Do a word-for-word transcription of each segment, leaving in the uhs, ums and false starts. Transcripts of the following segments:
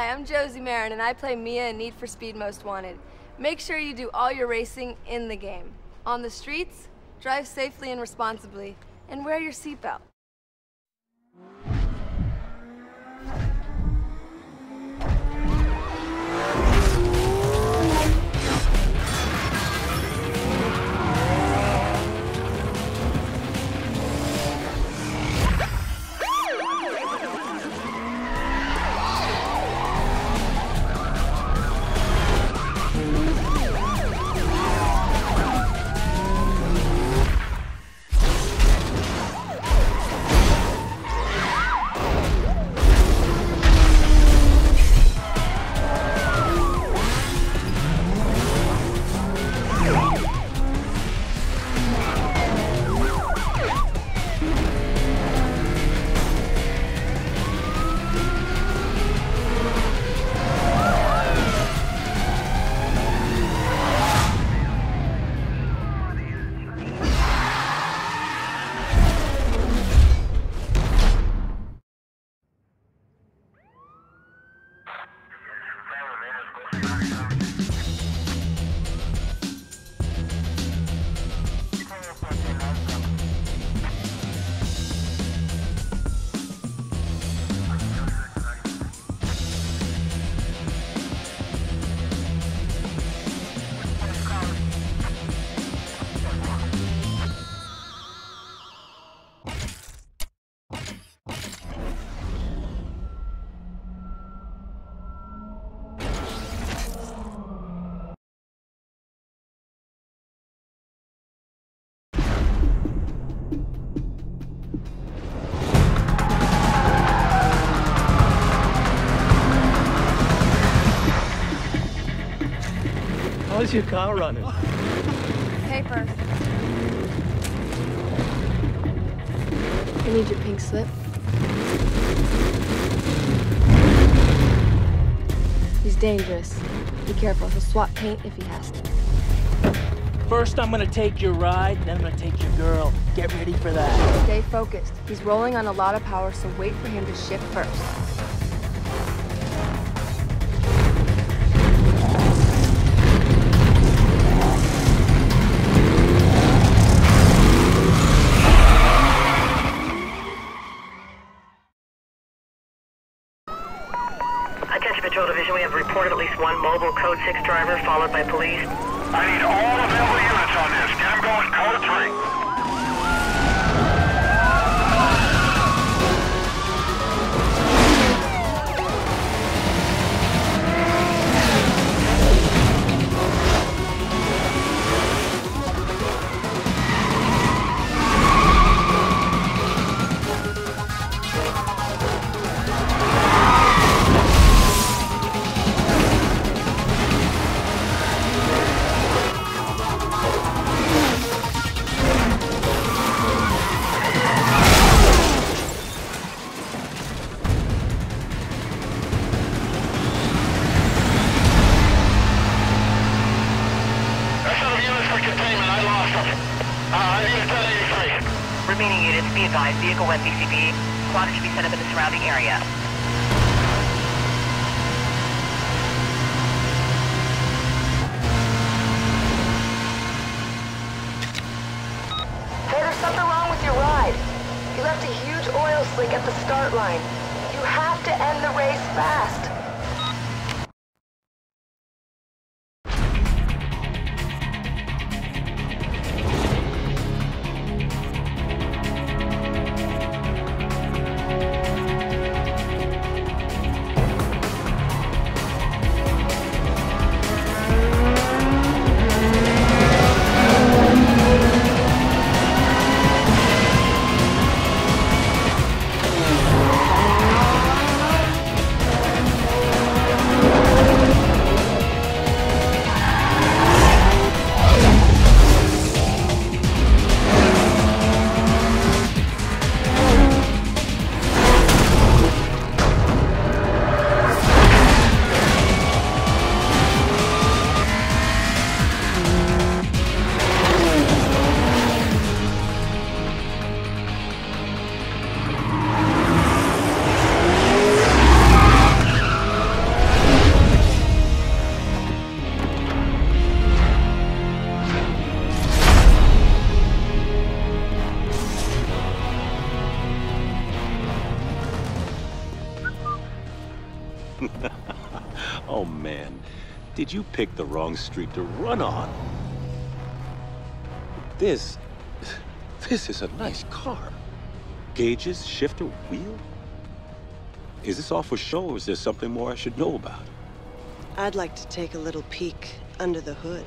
Hi, I'm Josie Marin, and I play Mia in Need for Speed Most Wanted. Make sure you do all your racing in the game. On the streets, drive safely and responsibly, and wear your seatbelt. How's your car running? Paper. I need your pink slip. He's dangerous. Be careful, he'll swap paint if he has to. First I'm gonna take your ride, then I'm gonna take your girl. Get ready for that. Stay focused. He's rolling on a lot of power, so wait for him to shift first. Patrol Division, we have reported at least one mobile Code six driver followed by police. I need all available units on this. Get them going Code three. Remaining units, be advised, vehicle west B C B. Squad should be set up in the surrounding area. There's something wrong with your ride. You left a huge oil slick at the start line. You have to end the race fast. Oh, man. Did you pick the wrong street to run on? This... This is a nice car. Gauges, shifter, wheel? Is this all for show, or is there something more I should know about? I'd like to take a little peek under the hood.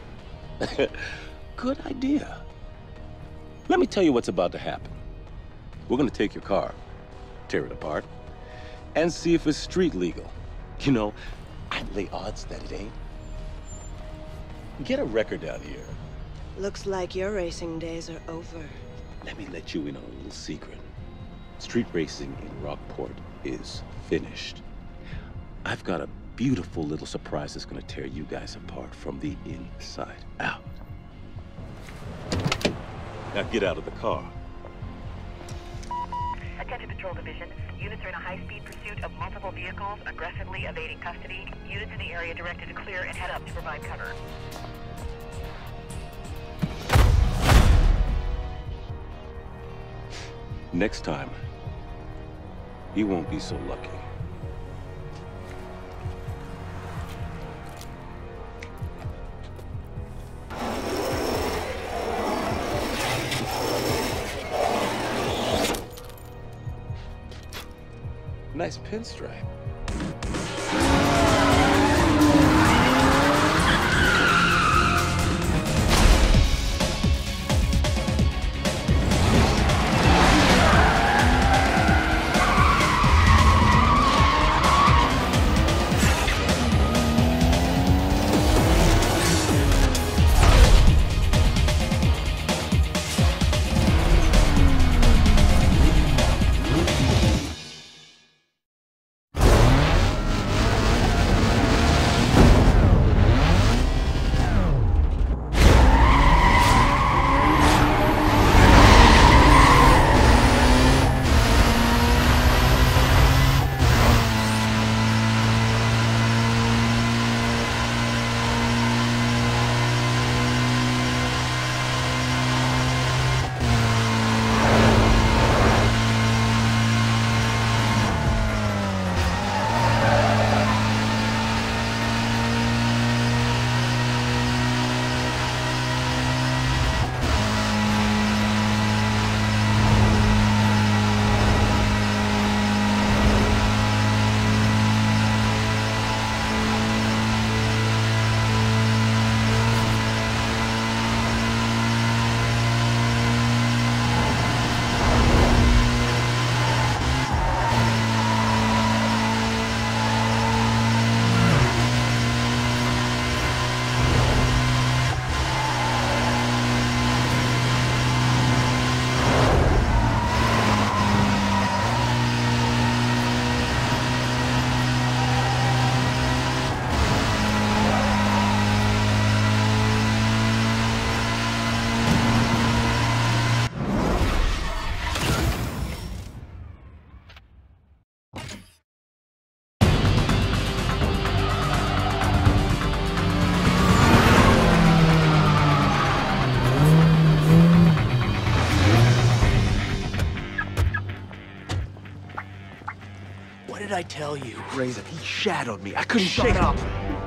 Good idea. Let me tell you what's about to happen. We're gonna take your car, tear it apart, and see if it's street legal. You know, I'd lay odds that it ain't. Get a record down here. Looks like your racing days are over. Let me let you in on a little secret. Street racing in Rockport is finished. I've got a beautiful little surprise that's gonna tear you guys apart from the inside out. Now get out of the car. Attention Patrol Division. Units are in a high-speed pursuit of multiple vehicles, aggressively evading custody. Units in the area directed to clear and head up to provide cover. Next time, you won't be so lucky. Nice pinstripe. I tell you? Razor, he shadowed me. I couldn't shake up.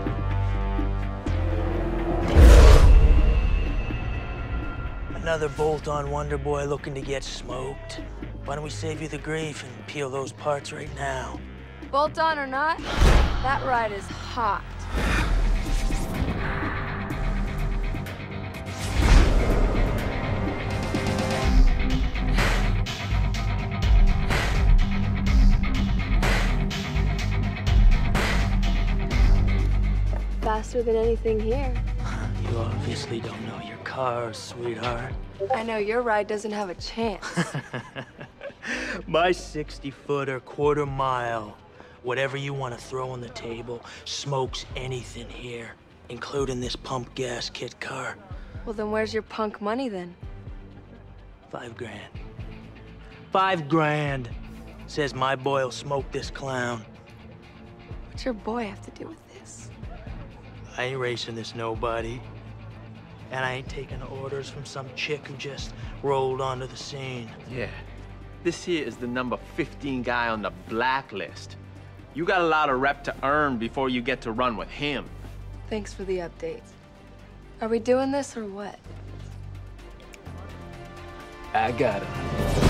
Another bolt-on Wonder Boy looking to get smoked. Why don't we save you the grief and peel those parts right now? Bolt on or not, that ride is hot. Faster than anything here. You obviously don't know your cars, sweetheart. I know your ride doesn't have a chance. My sixty-footer, quarter mile, whatever you want to throw on the table, smokes anything here, including this pump gas kit car. Well, then where's your punk money then? Five grand. Five grand. Says my boy'll smoke this clown. What's your boy have to do with this? I ain't racing this nobody. And I ain't taking orders from some chick who just rolled onto the scene. Yeah. This here is the number fifteen guy on the blacklist. You got a lot of rep to earn before you get to run with him. Thanks for the update. Are we doing this or what? I got him.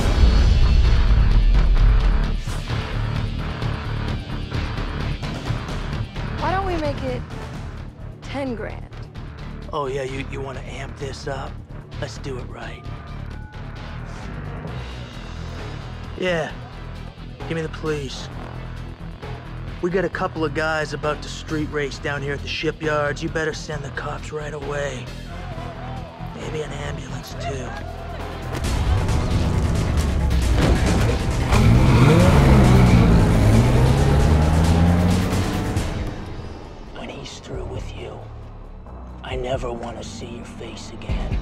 Why don't we make it ten grand? Oh yeah, you, you want to amp this up? Let's do it right. Yeah, give me the police. We got a couple of guys about to street race down here at the shipyards. You better send the cops right away. Maybe an ambulance, too. When he's through with you, I never want to see your face again.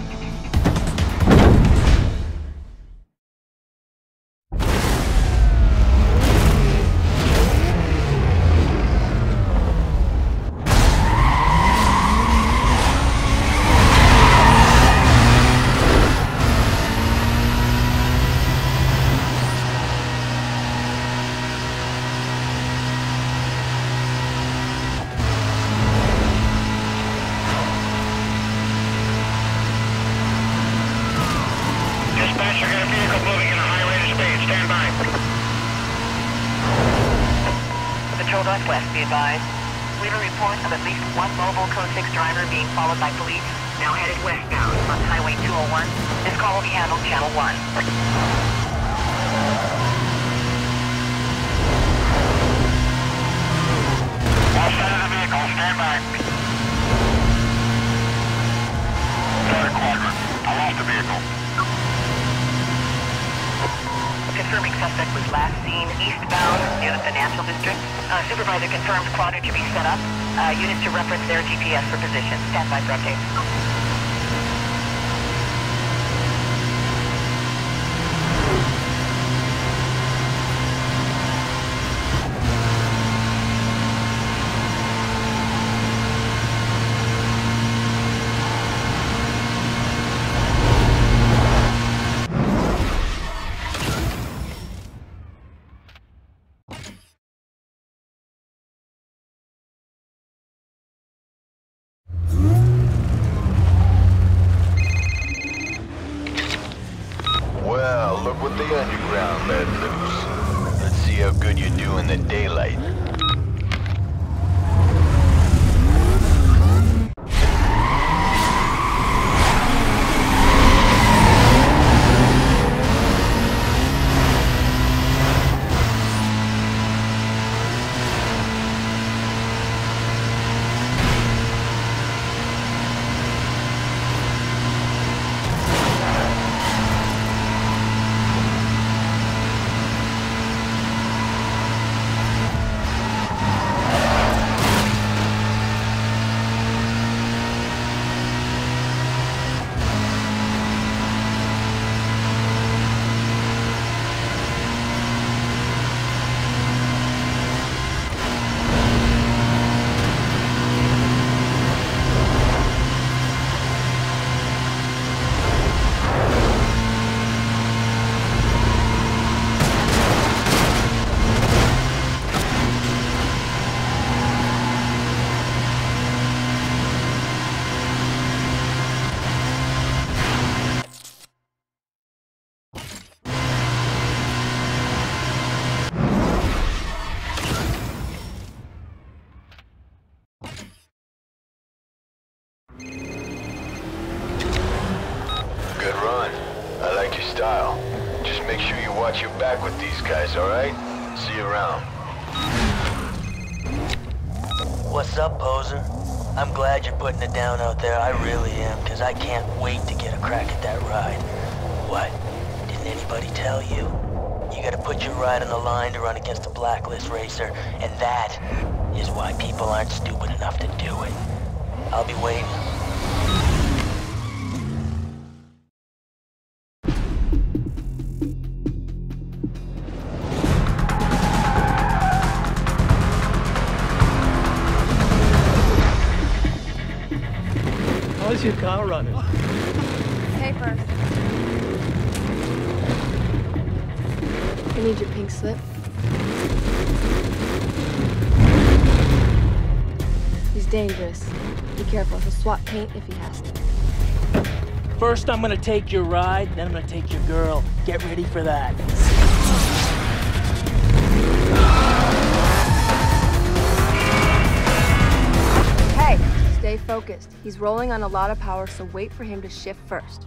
Northwest, be advised. We have a report of at least one mobile Code six driver being followed by police, now headed westbound on Highway two oh one. This call will be handled Channel one. All side of the vehicle, stand by. Third quadrant. I lost the vehicle. Confirming suspect was last seen eastbound near the financial district. Uh, supervisor confirms quadrant to be set up. Uh, units to reference their G P S for position. Stand by for updates. Well, look what the underground let loose. Let's see how good you do in the daylight. Good run. I like your style. Just make sure you watch your back with these guys, alright? See you around. What's up, poser? I'm glad you're putting it down out there. I really am, because I can't wait to get a crack at that ride. What? Didn't anybody tell you? You gotta put your ride on the line to run against a blacklist racer, and that is why people aren't stupid enough to do it. I'll be waiting. How's your car running? Paper. I need your pink slip. dangerous. Be careful, he'll swap paint if he has to. First, I'm gonna take your ride, then I'm gonna take your girl. Get ready for that. Hey, stay focused. He's rolling on a lot of power, so wait for him to shift first.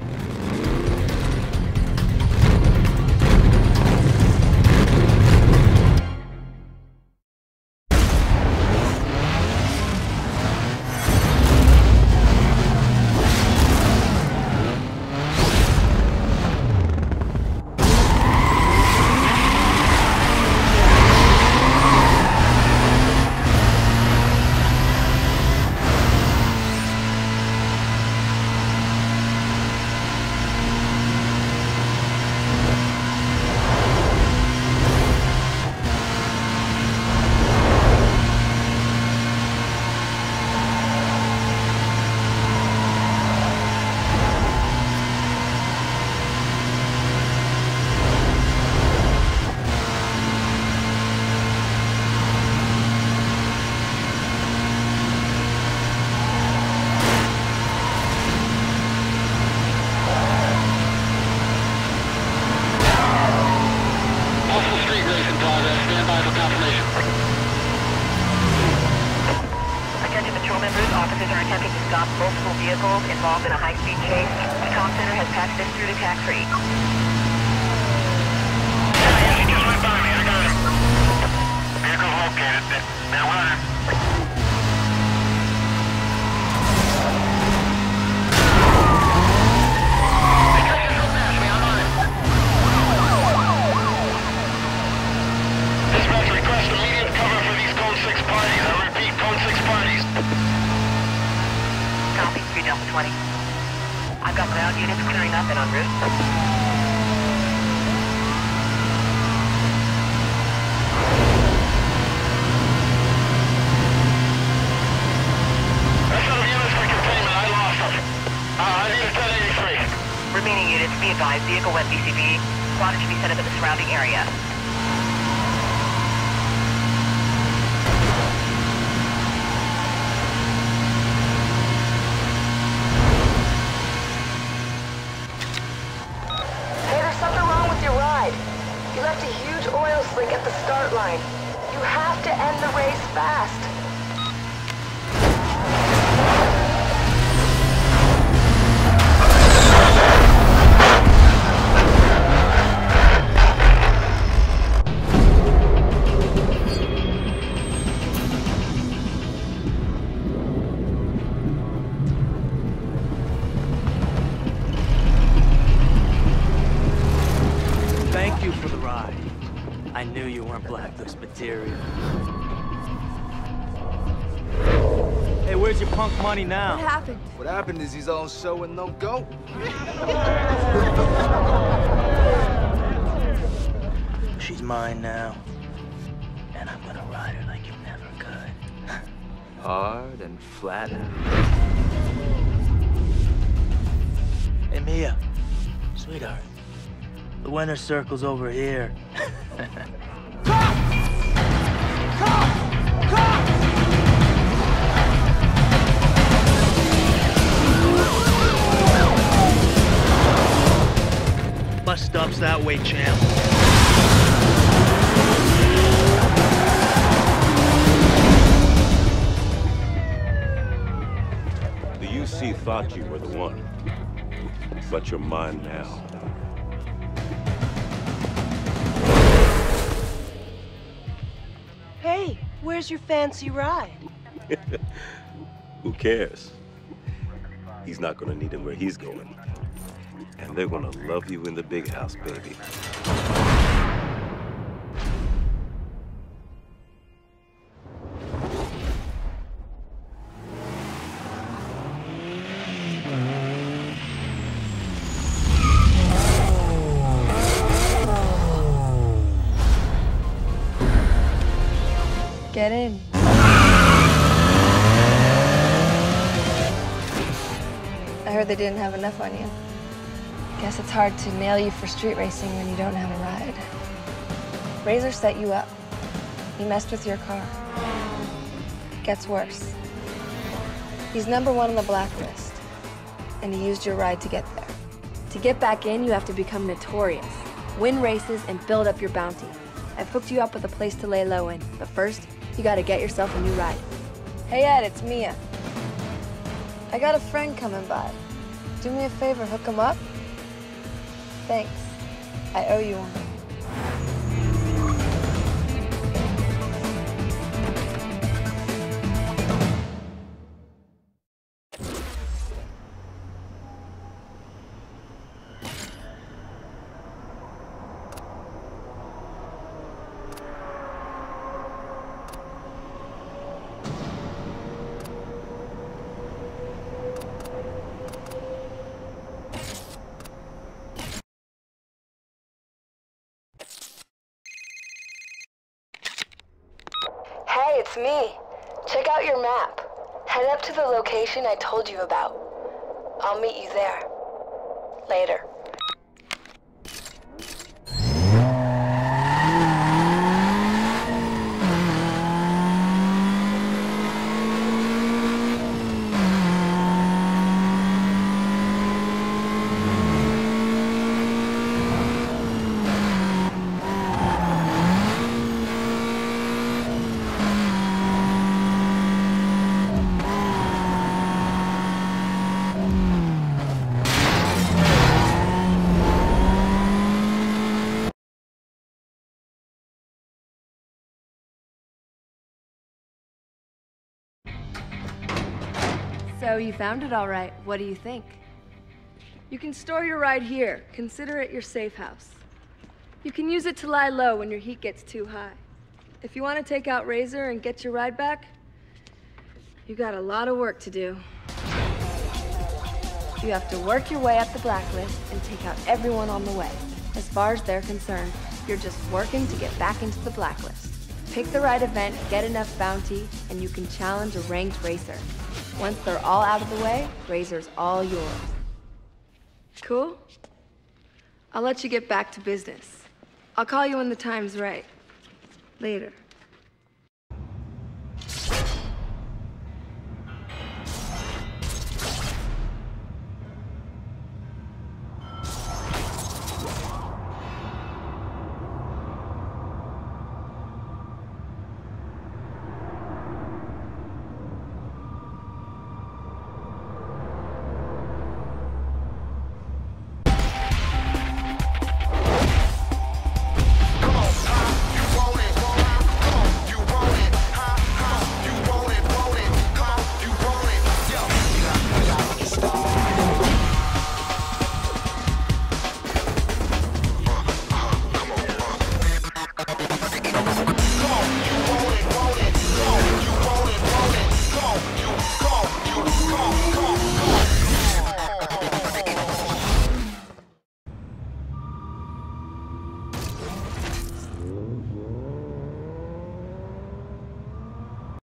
Multiple vehicles involved in a high-speed chase. The comm center has patched this through to tax-free. Yeah, he just went by me. I got him. Vehicle located. Now running. Dispatch, request immediate cover for these Code six parties. I repeat, Code six parties. Copy, three Delta twenty. I've got ground units clearing up and en route. That's out of units for containment. I lost them. Uh, I need a ten eighty-three. Remaining units, be advised, vehicle went B C B. Squad should be set up in the surrounding area. You left a huge oil slick at the start line. You have to end the race fast. Thank you for the ride. I knew you weren't blacklist material. Hey, where's your punk money now? What happened? What happened is he's all show and no go. She's mine now. And I'm gonna ride her like you never could. Hard and flat. Hey, Mia. Sweetheart. The winner's circle's over here. Cop! Cop! Cop! Bus stop's that way, champ. The U C thought you were the one, but you're mine now. Hey, where's your fancy ride? Who cares? He's not gonna need him where he's going. And they're gonna love you in the big house, baby. Get in. I heard they didn't have enough on you. Guess it's hard to nail you for street racing when you don't have a ride. Razor set you up. He messed with your car. Gets worse. He's number one on the blacklist, and he used your ride to get there. To get back in, you have to become notorious, win races, and build up your bounty. I've hooked you up with a place to lay low in, but first, you gotta get yourself a new ride. Hey Ed, it's Mia. I got a friend coming by. Do me a favor, hook him up? Thanks. I owe you one. Hey, it's me. Check out your map. Head up to the location I told you about. I'll meet you there. Later. So you found it all right. What do you think? You can store your ride here. Consider it your safe house. You can use it to lie low when your heat gets too high. If you want to take out Razor and get your ride back, you got a lot of work to do. You have to work your way up the blacklist and take out everyone on the way. As far as they're concerned, you're just working to get back into the blacklist. Pick the right event, get enough bounty, and you can challenge a ranked racer. Once they're all out of the way, Razor's all yours. Cool? I'll let you get back to business. I'll call you when the time's right. Later.